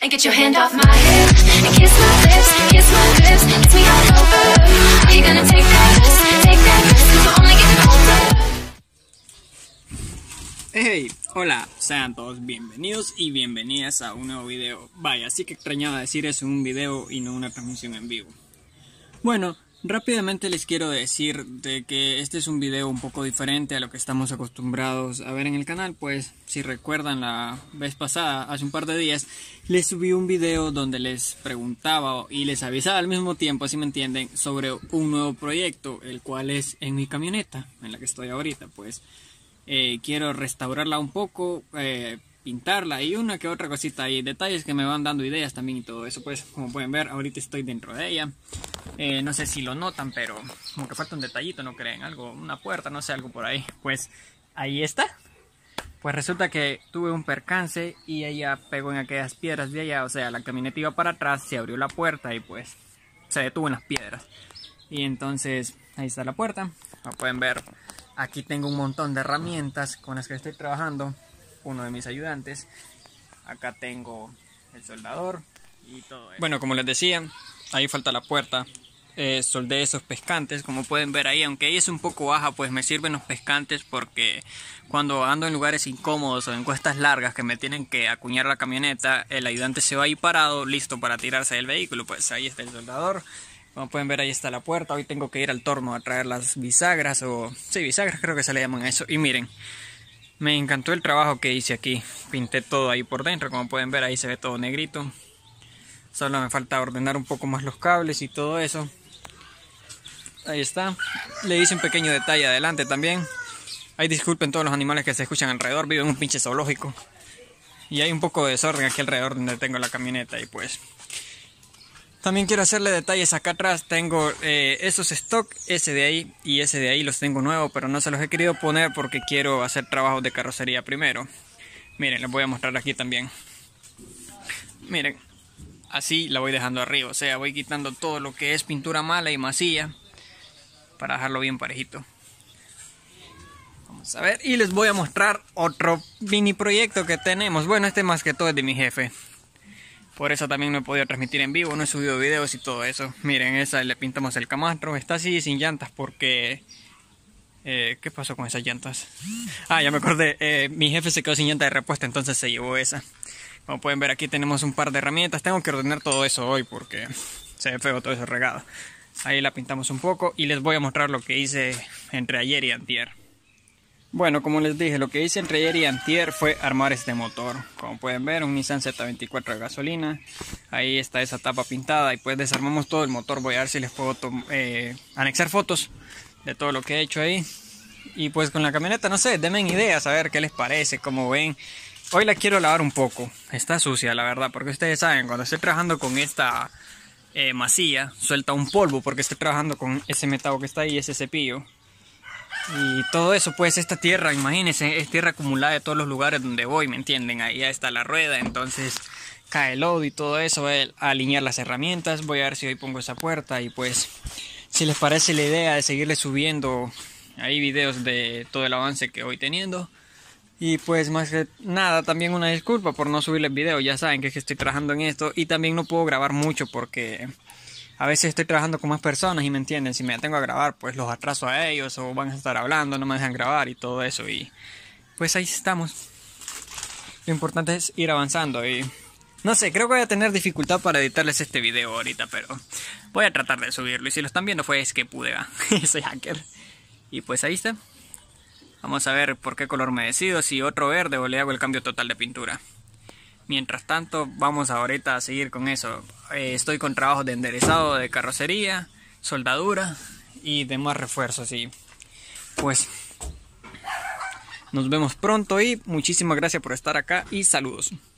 And get your hand off my hip and kiss my lips, kiss me all over. Are you gonna take that risk, 'cause we're only getting older. Hey, hola, sean todos bienvenidos y bienvenidas a un nuevo video. Vaya, sí que extrañaba decir eso, un video y no una transmisión en vivo. Bueno, rápidamente les quiero decir de que este es un video un poco diferente a lo que estamos acostumbrados a ver en el canal. Pues si recuerdan, la vez pasada, hace un par de días, les subí un video donde les preguntaba y les avisaba al mismo tiempo, así me entienden, sobre un nuevo proyecto, el cual es en mi camioneta, en la que estoy ahorita. Pues quiero restaurarla un poco, pintarla y una que otra cosita y detalles que me van dando ideas también y todo eso. Pues como pueden ver, ahorita estoy dentro de ella. No sé si lo notan, pero como que falta un detallito, ¿no creen? Algo, una puerta, no sé, algo por ahí. Pues ahí está. Pues resulta que tuve un percance y ella pegó en aquellas piedras de allá. O sea, la camioneta iba para atrás, se abrió la puerta y pues se detuvo en las piedras. Y entonces ahí está la puerta. Como pueden ver, aquí tengo un montón de herramientas con las que estoy trabajando. Uno de mis ayudantes. Acá tengo el soldador y todo eso. Bueno, como les decía, ahí falta la puerta. Soldé esos pescantes, como pueden ver ahí. Aunque ahí es un poco baja, pues me sirven los pescantes porque cuando ando en lugares incómodos o en cuestas largas que me tienen que acuñar la camioneta, el ayudante se va ahí parado, listo para tirarse del vehículo. Pues ahí está el soldador. Como pueden ver, ahí está la puerta. Hoy tengo que ir al torno a traer las bisagras, o sí, bisagras creo que se le llaman a eso. Y miren, me encantó el trabajo que hice aquí. Pinté todo ahí por dentro, como pueden ver, ahí se ve todo negrito. Solo me falta ordenar un poco más los cables y todo eso. Ahí está. Le hice un pequeño detalle adelante también. Ahí disculpen todos los animales que se escuchan alrededor. Vivo en un pinche zoológico. Y hay un poco de desorden aquí alrededor donde tengo la camioneta. Y pues también quiero hacerle detalles acá atrás. Tengo esos stock, ese de ahí y ese de ahí los tengo nuevos, pero no se los he querido poner porque quiero hacer trabajos de carrocería primero. Miren, les voy a mostrar aquí también. Miren, así la voy dejando arriba. O sea, voy quitando todo lo que es pintura mala y masilla para dejarlo bien parejito. Vamos a ver, y les voy a mostrar otro mini proyecto que tenemos. Bueno, este más que todo es de mi jefe. Por eso también no he podido transmitir en vivo, no he subido videos y todo eso. Miren, esa le pintamos el camastro. Está así sin llantas porque... ¿qué pasó con esas llantas? Ah, ya me acordé. Mi jefe se quedó sin llanta de repuesto, entonces se llevó esa. Como pueden ver, aquí tenemos un par de herramientas. Tengo que ordenar todo eso hoy porque se ve feo todo eso regado. Ahí la pintamos un poco y les voy a mostrar lo que hice entre ayer y antier. Bueno, como les dije, lo que hice entre ayer y antier fue armar este motor. Como pueden ver, un Nissan Z24 de gasolina. Ahí está esa tapa pintada y pues desarmamos todo el motor. Voy a ver si les puedo anexar fotos de todo lo que he hecho ahí. Y pues con la camioneta, no sé, denme ideas, a ver qué les parece, cómo ven. Hoy la quiero lavar un poco. Está sucia, la verdad, porque ustedes saben, cuando estoy trabajando con esta masilla, suelta un polvo porque estoy trabajando con ese metal que está ahí, ese cepillo. Y todo eso, pues esta tierra, imagínense, es tierra acumulada de todos los lugares donde voy, ¿me entienden? Ahí ya está la rueda, entonces cae el lodo y todo eso. Voy a alinear las herramientas, voy a ver si hoy pongo esa puerta y pues si les parece la idea de seguirle subiendo ahí videos de todo el avance que voy teniendo. Y pues más que nada, también una disculpa por no subirles videos. Ya saben que estoy trabajando en esto y también no puedo grabar mucho porque a veces estoy trabajando con más personas y me entienden. Si me tengo a grabar, pues los atraso a ellos o van a estar hablando, no me dejan grabar y todo eso. Y pues ahí estamos. Lo importante es ir avanzando y no sé, creo que voy a tener dificultad para editarles este video ahorita, pero voy a tratar de subirlo. Y si lo están viendo fue es que pude, soy hacker. Y pues ahí está. Vamos a ver por qué color me decido, si otro verde o le hago el cambio total de pintura. Mientras tanto, vamos ahorita a seguir con eso. Estoy con trabajos de enderezado de carrocería, soldadura y demás refuerzos. Y pues nos vemos pronto y muchísimas gracias por estar acá y saludos.